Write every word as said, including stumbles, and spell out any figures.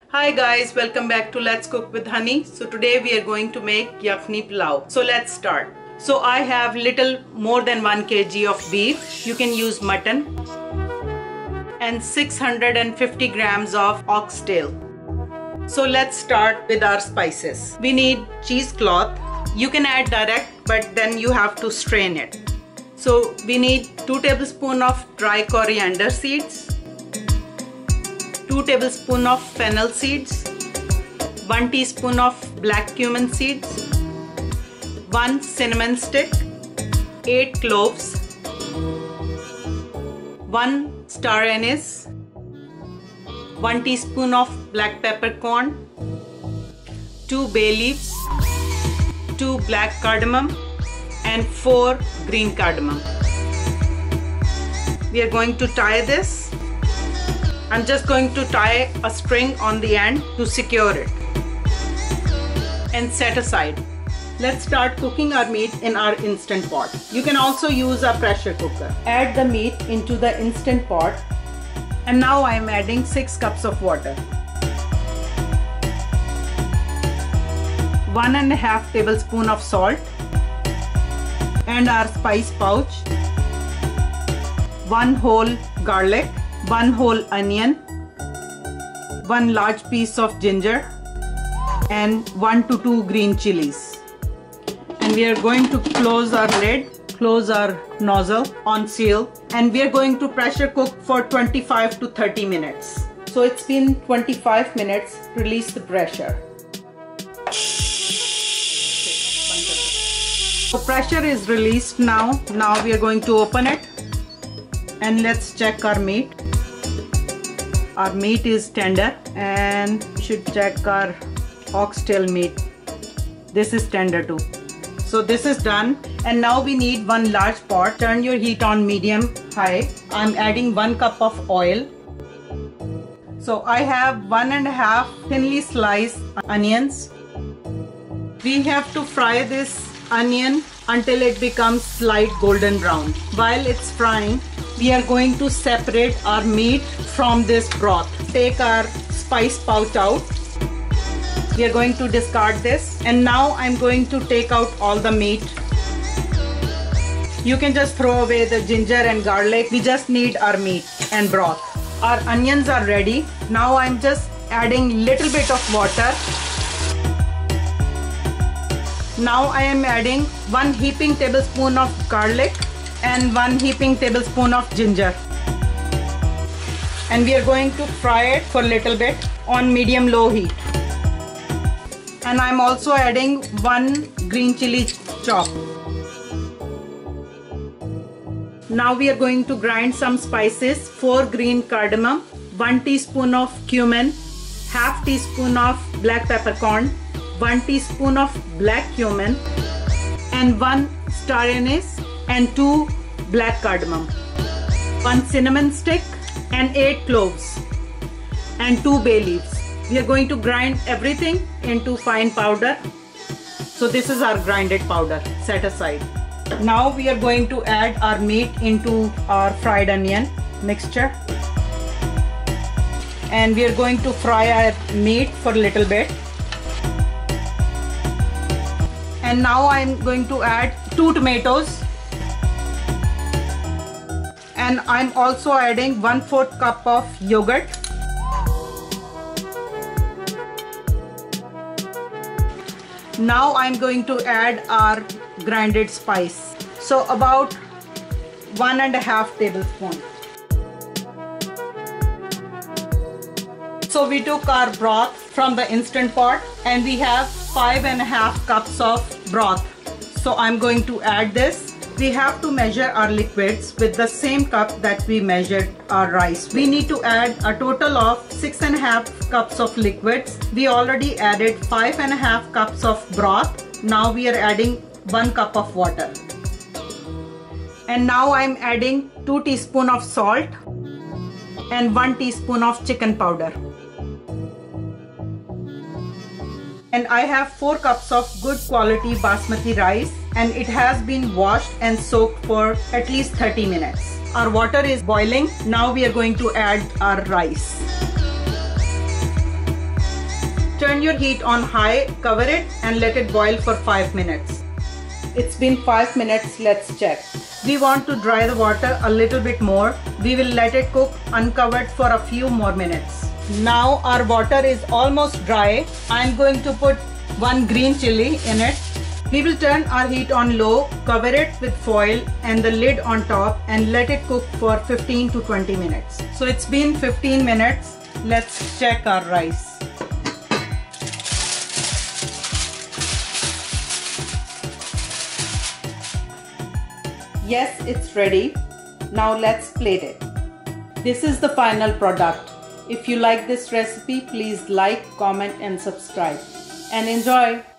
Hi guys, welcome back to Let's Cook with Honey. So today we are going to make yakhni pulao. So let's start. So I have little more than one kilogram of beef. You can use mutton. And six hundred fifty grams of oxtail. So let's start with our spices. We need cheesecloth. You can add direct, but then you have to strain it. So we need two tablespoons of dry coriander seeds, two tablespoons of fennel seeds, one teaspoon of black cumin seeds, one cinnamon stick, eight cloves, one star anise, one teaspoon of black peppercorn, two bay leaves, two black cardamom, and four green cardamom. We are going to tie this. I'm just going to tie a string on the end to secure it and set aside. Let's start cooking our meat in our instant pot. You can also use a pressure cooker. Add the meat into the instant pot, and now I am adding six cups of water. One and a half tablespoon of salt and our spice pouch, one whole garlic, one whole onion, one large piece of ginger, and one to two green chilies. And we are going to close our lid, close our nozzle on seal, and we are going to pressure cook for twenty-five to thirty minutes. So it's been twenty-five minutes. Release the pressure. So pressure is released now. Now we are going to open it and let's check our meat. Our meat is tender, and we should check our oxtail meat. This is tender too. So this is done, and now we need one large pot. Turn your heat on medium high. I'm adding one cup of oil. So I have one and a half thinly sliced onions. We have to fry this onion until it becomes light golden brown. While it's frying, we are going to separate our meat from this broth. Take our spice pouch out. We are going to discard this, and now I'm going to take out all the meat. You can just throw away the ginger and garlic. We just need our meat and broth. Our onions are ready. Now I'm just adding little bit of water. Now I am adding one heaping tablespoon of garlic and one heaping tablespoon of ginger. And we are going to fry it for a little bit on medium-low heat. And I'm also adding one green chili chop. Now we are going to grind some spices. Four green cardamom, one teaspoon of cumin, half teaspoon of black peppercorn, one teaspoon of black cumin, and one star anise, and two black cardamom, one cinnamon stick, and eight cloves, and two bay leaves. We are going to grind everything into fine powder. So this is our grinded powder, set aside. Now we are going to add our meat into our fried onion mixture. And we are going to fry our meat for a little bit. And now I am going to add two tomatoes. And I'm also adding one fourth cup of yogurt. Now I'm going to add our grinded spice. So about one and a half tablespoon. So we took our broth from the instant pot, and we have five and a half cups of broth. So I'm going to add this. We have to measure our liquids with the same cup that we measured our rice. We need to add a total of six and a half cups of liquids. We already added five and a half cups of broth. Now we are adding one cup of water. And now I'm adding two teaspoons of salt and one teaspoon of chicken powder. And I have four cups of good quality basmati rice, and it has been washed and soaked for at least thirty minutes. Our water is boiling. Now we are going to add our rice. Turn your heat on high, cover it and let it boil for five minutes. It's been five minutes, let's check. We want to dry the water a little bit more. We will let it cook uncovered for a few more minutes. Now our water is almost dry. I'm going to put one green chili in it. We will turn our heat on low, cover it with foil and the lid on top and let it cook for fifteen to twenty minutes. So it's been fifteen minutes. Let's check our rice. Yes, it's ready. Now let's plate it. This is the final product. If you like this recipe, please like, comment and subscribe. And enjoy!